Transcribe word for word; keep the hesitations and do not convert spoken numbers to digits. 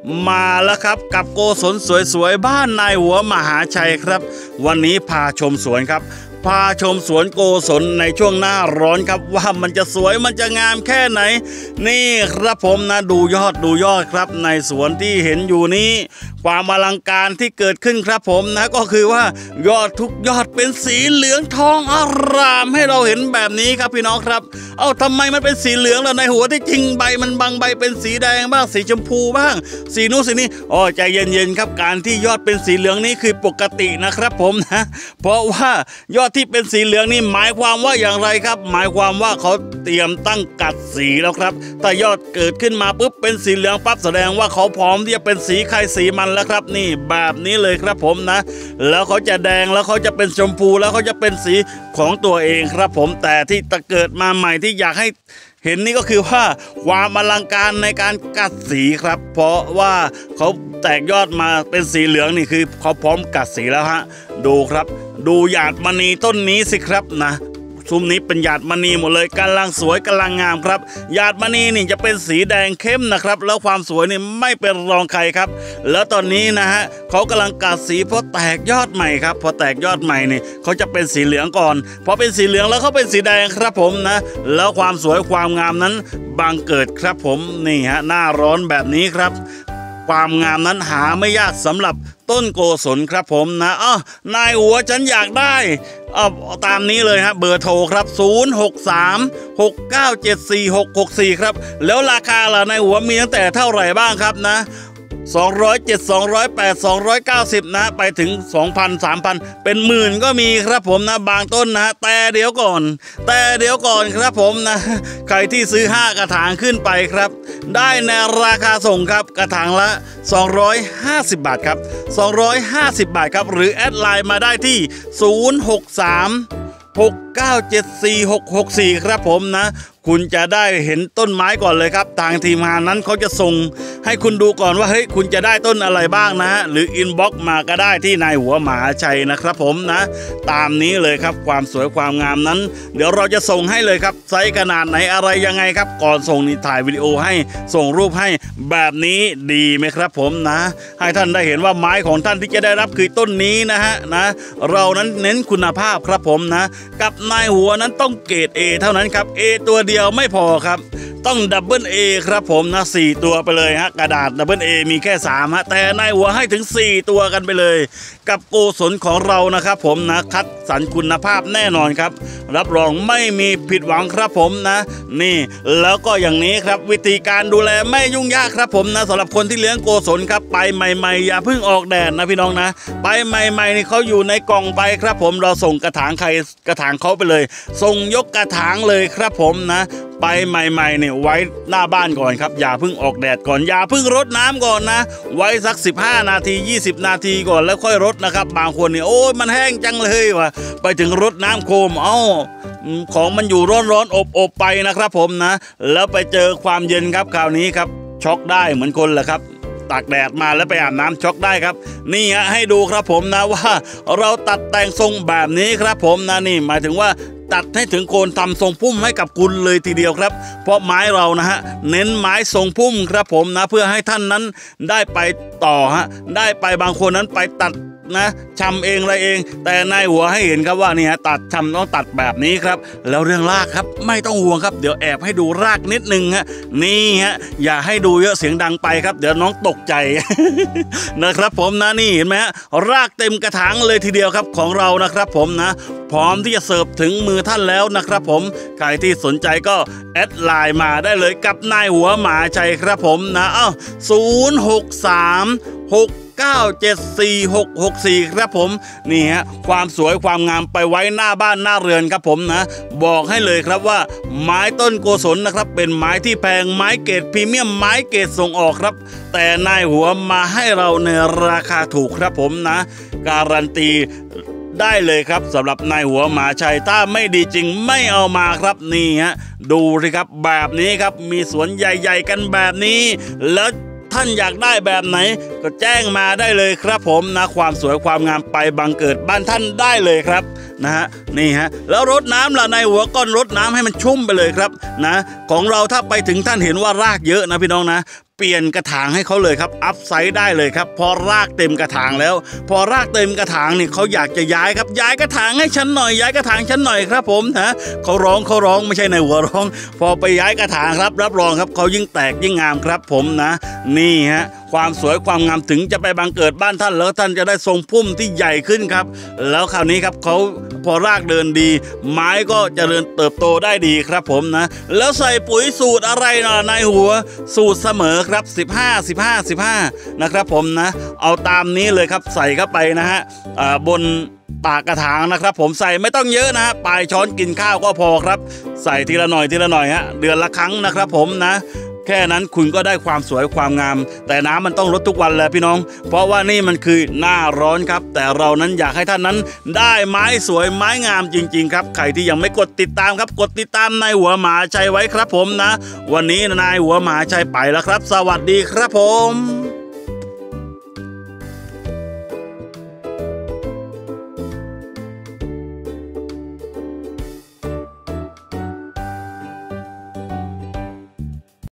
มาแล้วครับกับโกศลสวยๆบ้านนายหัวมหาชัยครับวันนี้พาชมสวนครับพาชมสวนโกศลในช่วงหน้าร้อนครับว่ามันจะสวยมันจะงามแค่ไหนนี่ครับผมนะดูยอดดูยอดครับในสวนที่เห็นอยู่นี้ความอลังการที่เกิดขึ้นครับผมนะก็คือว่ายอดทุกยอดเป็นสีเหลืองทองอารามให้เราเห็นแบบนี้ครับพี่น้องครับเอ้าทำไมมันเป็นสีเหลืองล่ะในหัวที่จริงใบมันบางใบเป็นสีแดงบ้างสีชมพูบ้างสีนู้นสีนี้อ๋อใจเย็นๆครับการที่ยอดเป็นสีเหลืองนี้คือปกตินะครับผมนะเพราะว่ายอดที่เป็นสีเหลืองนี่หมายความว่าอย่างไรครับหมายความว่าเขาเตรียมตั้งกัดสีแล้วครับถ้ายอดเกิดขึ้นมาปุ๊บเป็นสีเหลืองปั๊บแสดงว่าเขาพร้อมที่จะเป็นสีใครสีมันแล้วครับนี่แบบนี้เลยครับผมนะแล้วเขาจะแดงแล้วเขาจะเป็นชมพูแล้วเขาจะเป็นสีของตัวเองครับผมแต่ที่จะเกิดมาใหม่ที่อยากให้เห็นนี่ก็คือว่าความอลังการในการกัดสีครับเพราะว่าเขาแตกยอดมาเป็นสีเหลืองนี่คือเขาพร้อมกัดสีแล้วฮะดูครับดูหยาดมณีต้นนี้สิครับนะซุ้มนี้เป็นหยาดมณีหมดเลยกำลังสวยกำลังงามครับหยาดมณีนี่จะเป็นสีแดงเข้มนะครับแล้วความสวยนี่ไม่เป็นรองใครครับแล้วตอนนี้นะฮะเขากำลังกัดสีเพราะแตกยอดใหม่ครับพอแตกยอดใหม่นี่เขาจะเป็นสีเหลืองก่อนพอเป็นสีเหลืองแล้วเขาเป็นสีแดงครับผมนะแล้วความสวยความงามนั้นบังเกิดครับผมนี่ฮะหน้าร้อนแบบนี้ครับความงามนั้นหาไม่ยากสำหรับต้นโกศลครับผมนะอ้านายหัวฉันอยากได้เอาตามนี้เลยฮะเบอร์โทรครับศูนย์ หก สาม หก เก้า เจ็ด สี่ หก หก สี่ครับแล้วราคาล่ะนายหัวมีตั้งแต่เท่าไหร่บ้างครับนะสองร้อยเจ็ด สองร้อยแปด สองร้อยเก้าสิบนะไปถึง สองพัน สามพัน เป็นหมื่นก็มีครับผมนะบางต้นนะแต่เดี๋ยวก่อนแต่เดี๋ยวก่อนครับผมนะใครที่ซื้อห้ากระถางขึ้นไปครับได้ในราคาส่งครับกระถางละสองร้อยห้าสิบบาทครับสองร้อยห้าสิบบาทครับหรือแอดไลน์มาได้ที่ศูนย์ หก สาม หก เก้า เจ็ด สี่ หก หก สี่ครับผมนะคุณจะได้เห็นต้นไม้ก่อนเลยครับทางทีมงานนั้นเขาจะส่งให้คุณดูก่อนว่าเฮ้ยคุณจะได้ต้นอะไรบ้างนะหรืออินบ็อกซ์มาก็ได้ที่นายหัวมหาชัยนะครับผมนะตามนี้เลยครับความสวยความงามนั้นเดี๋ยวเราจะส่งให้เลยครับไซส์ขนาดไหนอะไรยังไงครับก่อนส่งนี่ถ่ายวิดีโอให้ส่งรูปให้แบบนี้ดีไหมครับผมนะให้ท่านได้เห็นว่าไม้ของท่านที่จะได้รับคือต้นนี้นะฮะนะเรานั้นเน้นคุณภาพครับผมนะกับนายหัวนั้นต้องเกรด A เท่านั้นครับ A ตัวเดียวไม่พอครับต้องดับเบิลเอครับผมนะสี่ตัวไปเลยฮะกระดาษดับเบิลเอมีแค่สามฮะแต่นายหัวให้ถึงสี่ตัวกันไปเลยกับโกศลของเรานะครับผมนะคัดสรรคุณภาพแน่นอนครับรับรองไม่มีผิดหวังครับผมนะนี่แล้วก็อย่างนี้ครับวิธีการดูแลไม่ยุ่งยากครับผมนะสำหรับคนที่เลี้ยงโกศลครับไปใหม่ๆอย่าเพิ่งออกแดดนะพี่น้องนะไปใหม่ๆนี่เขาอยู่ในกล่องไปครับผมเราส่งกระถางใครกระถางเขาไปเลยส่งยกกระถางเลยครับผมนะไปใหม่ๆเนี่ยไว้หน้าบ้านก่อนครับอย่าเพิ่งออกแดดก่อนอย่าเพิ่งรดน้ำก่อนนะไว้สักสิบห้านาทียี่สิบนาทีก่อนแล้วค่อยรดนะครับบางคนเนี่ยโอ้ยมันแห้งจังเลยว่ะไปถึงรดน้ำโคมเอ้าของมันอยู่ร้อนๆอบๆไปนะครับผมนะแล้วไปเจอความเย็นครับคราวนี้ครับช็อกได้เหมือนคนแหละครับตากแดดมาแล้วไปอาบน้ำช็อกได้ครับนี่ฮะให้ดูครับผมนะว่าเราตัดแต่งทรงแบบนี้ครับผมนะนี่หมายถึงว่าตัดให้ถึงโคนทำทรงพุ่มให้กับคุณเลยทีเดียวครับเพราะไม้เรานะฮะเน้นไม้ทรงพุ่มครับผมนะเพื่อให้ท่านนั้นได้ไปต่อฮะได้ไปบางคนนั้นไปตัดนะชำเองอะไรเองแต่นายหัวให้เห็นครับว่านี่ฮะตัดชำต้องตัดแบบนี้ครับแล้วเรื่องรากครับไม่ต้องห่วงครับเดี๋ยวแอบให้ดูรากนิดนึงฮะนี่ฮะอย่าให้ดูเยอะเสียงดังไปครับเดี๋ยวน้องตกใจ นะครับผมนะนี่เห็นไหมฮะรากเต็มกระถางเลยทีเดียวครับของเรานะครับผมนะพร้อมที่จะเสิร์ฟถึงมือท่านแล้วนะครับผมใครที่สนใจก็แอดไลน์มาได้เลยกับนายหัวหมาชัยครับผมนะอ้าวศูนย์ หก สาม หก เก้า เจ็ด สี่ หก หก สี่ครับผมนี่ฮะความสวยความงามไปไว้หน้าบ้านหน้าเรือนครับผมนะบอกให้เลยครับว่าไม้ต้นโกศลนะครับเป็นไม้ที่แพงไม้เกรดพรีเมียมไม้เกรดส่งออกครับแต่นายหัวมาให้เราในราคาถูกครับผมนะการันตีได้เลยครับสำหรับนายหัวหมาชัยถ้าไม่ดีจริงไม่เอามาครับนี่ฮะดูสิครับแบบนี้ครับมีสวนใหญ่ๆกันแบบนี้แล้วท่านอยากได้แบบไหนก็แจ้งมาได้เลยครับผมนะความสวยความงามไปบังเกิดบ้านท่านได้เลยครับนะฮะนี่ฮะแล้วรดน้ำล่ะในหัวก้อนรดน้ำให้มันชุ่มไปเลยครับนะของเราถ้าไปถึงท่านเห็นว่ารากเยอะนะพี่น้องนะเปลี่ยนกระถางให้เขาเลยครับอัพไซด์ได้เลยครับพอรากเต็มกระถางแล้วพอรากเต็มกระถางนี่เขาอยากจะย้ายครับย้ายกระถางให้ฉันหน่อยย้ายกระถางฉันหน่อยครับผมนะเขาร้องเขาร้องไม่ใช่ในหัวร้องพอไปย้ายกระถางครับรับรองครับเขายิ่งแตกยิ่งงามครับผมนะนี่ฮะความสวยความงามถึงจะไปบังเกิดบ้านท่านแล้วท่านจะได้ทรงพุ่มที่ใหญ่ขึ้นครับแล้วคราวนี้ครับเขาพอรากเดินดีไม้ก็เจริญเติบโตได้ดีครับผมนะแล้วใส่ปุ๋ยสูตรอะไรนะนายหัวสูตรเสมอครับสิบห้า สิบห้า สิบห้านะครับผมนะเอาตามนี้เลยครับใส่เข้าไปนะฮะบนปากกระถางนะครับผมใส่ไม่ต้องเยอะนะฮะปลายช้อนกินข้าวก็พอครับใส่ทีละหน่อยทีละหน่อยฮะเดือนละครั้งนะครับผมนะแค่นั้นคุณก็ได้ความสวยความงามแต่น้ำมันต้องลดทุกวันแหละพี่น้องเพราะว่านี่มันคือหน้าร้อนครับแต่เรานั้นอยากให้ท่านนั้นได้ไม้สวยไม้งามจริงๆครับใครที่ยังไม่กดติดตามครับกดติดตามนายหัวหมาชัยไว้ครับผมนะวันนี้นายหัวหมาชัยไปแล้วครับสวัสดีครับผม